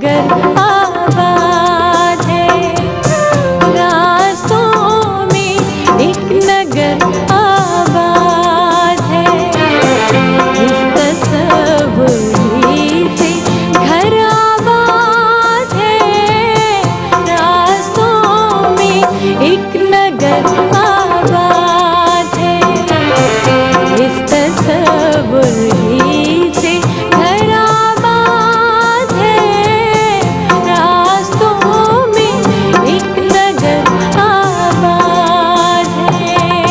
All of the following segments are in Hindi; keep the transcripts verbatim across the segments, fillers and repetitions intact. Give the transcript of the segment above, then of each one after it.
नगर आबाद है, रास्तों में एक नगर आबाद है। इस तसव्वुर ही से घर आबाद है, रास्तों में एक नगर आबाद है। इस तसव्वुर ही से घर आबाद है, रास्तों में एक नगर आबाद है।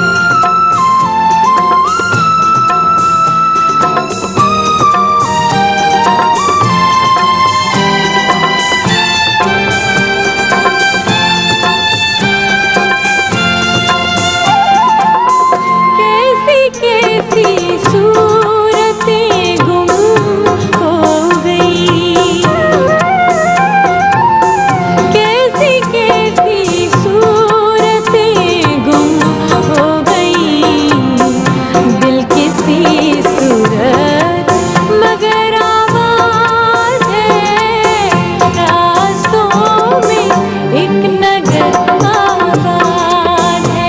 कैसी कैसी सूरतें गुम हो गई, कैसी कैसी सूरतें गुम हो गई। दिल किसी सूरत मगर आबाद है, रास्तों में एक नगर आबाद है।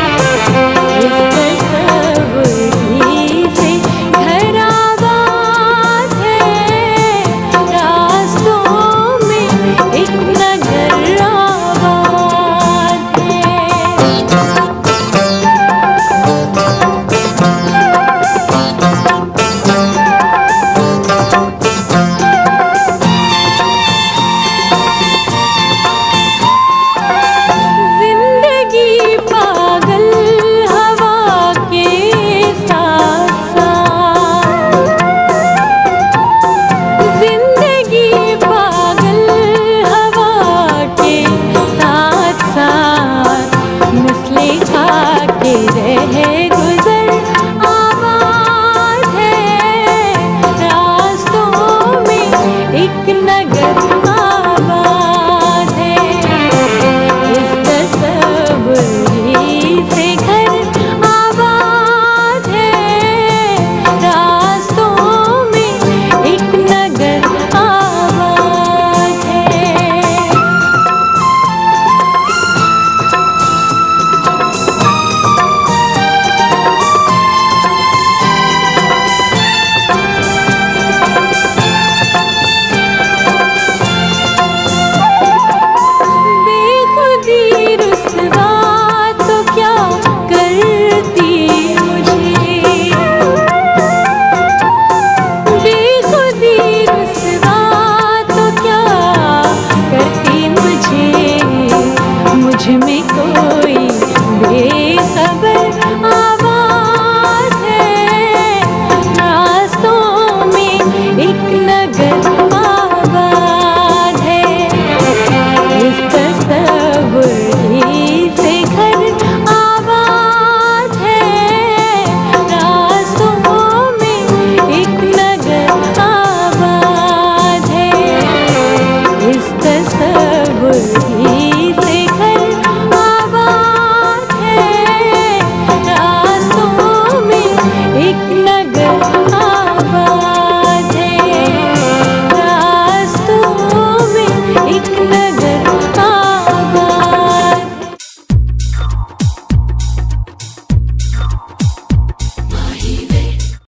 इस तसव्वुर ही से घर आबाद है, रास्तों में एक नगर आबाद है। जिंदगी पागल हवा के साथ साथ, जिंदगी पागल हवा के साथ साथ मिसले खा के रह